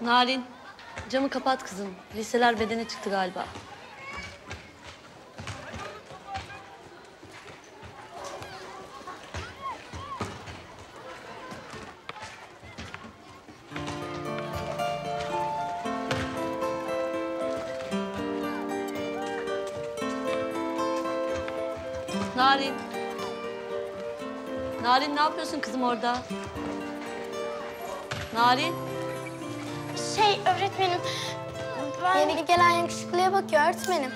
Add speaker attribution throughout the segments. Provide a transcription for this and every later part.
Speaker 1: Narin, camı kapat kızım. Liseler bedene çıktı galiba. Narin. Narin ne yapıyorsun kızım orada? Narin.
Speaker 2: Öğretmenim, ben... Yeni gelen yakışıklıya bakıyor öğretmenim.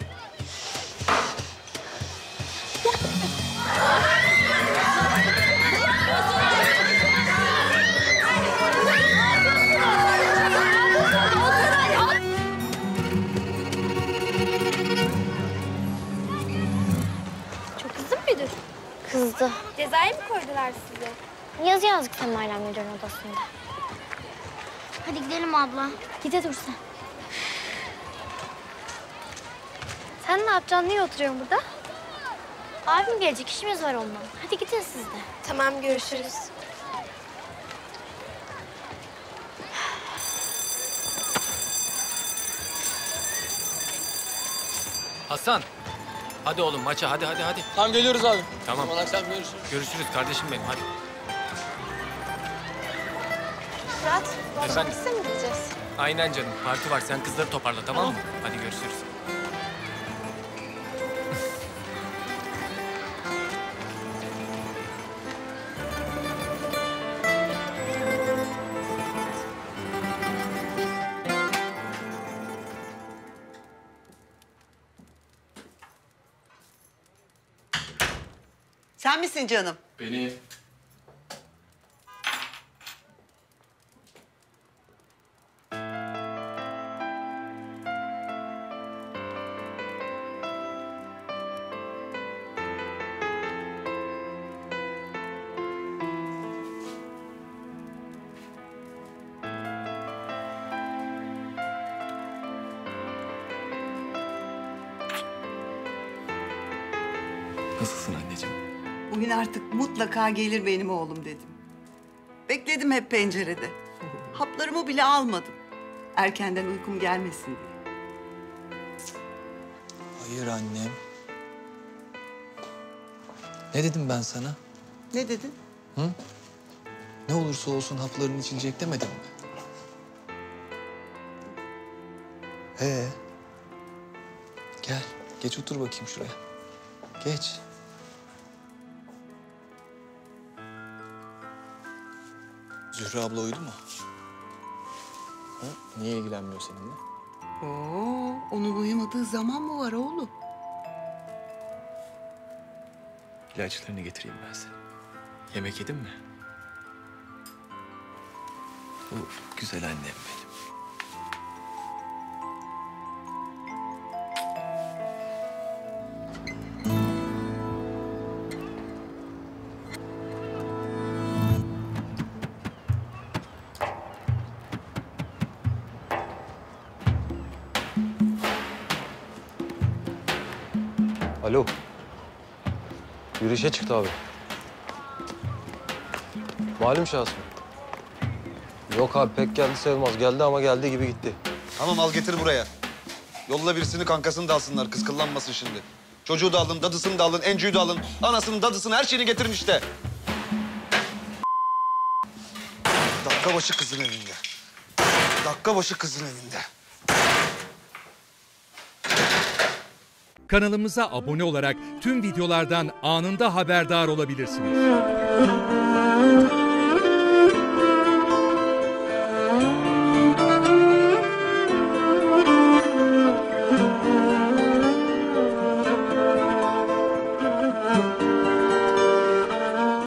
Speaker 3: Çok kızdı mı müdür?
Speaker 2: Kızdı.
Speaker 3: Cezaya mı koydular sizi?
Speaker 2: Yazı yazdık Sema'yla müdürün odasında. Hadi gidelim abla. Gide dur sen. Sen ne yapacaksın? Niye oturuyorsun burada? Abim gelecek, işimiz var onunla. Hadi gidin siz de.
Speaker 3: Tamam, görüşürüz.
Speaker 4: Hasan. Hadi oğlum maça hadi.
Speaker 5: Tamam geliyoruz abi.
Speaker 4: Tamam.
Speaker 5: Tamam akşam görüşürüz.
Speaker 4: Görüşürüz kardeşim benim hadi.
Speaker 3: Fırat, bu
Speaker 4: Efendim?
Speaker 3: akşam mi gideceğiz?
Speaker 4: Aynen canım. Parti var. Sen kızları toparla tamam mı? Hadi görüşürüz.
Speaker 6: Sen misin canım?
Speaker 4: Beni... Nasılsın anneciğim?
Speaker 6: Bugün artık mutlaka gelir benim oğlum dedim. Bekledim hep pencerede. Haplarımı bile almadım. Erkenden uykum gelmesin diye.
Speaker 5: Hayır annem. Ne dedim ben sana?
Speaker 6: Ne dedin?
Speaker 5: Ne olursa olsun hapların içilecek demedim mi? Gel, geç otur bakayım şuraya. Geç. Zühre abla uyudu mu? Ha? Niye ilgilenmiyor seninle?
Speaker 6: Oo, onun uyumadığı zaman mı var oğlum?
Speaker 5: İlaçlarını getireyim ben sana. Yemek yedin mi? Güzel annem benim.
Speaker 7: Alo. Yürüyüşe çıktı abi. Malum şahıs mı? Yok abi pek geldi sayılmaz. Geldi ama geldiği gibi gitti.
Speaker 8: Tamam al getir buraya. Yolla birisini kankasını da alsınlar. Kız kıllanmasın şimdi. Çocuğu da alın, dadısını da alın, Encü'yü de alın. Anasını, dadısını, her şeyini getirin işte. Dakika başı kızın evinde. Dakika başı kızın evinde.
Speaker 9: Kanalımıza abone olarak tüm videolardan anında haberdar olabilirsiniz.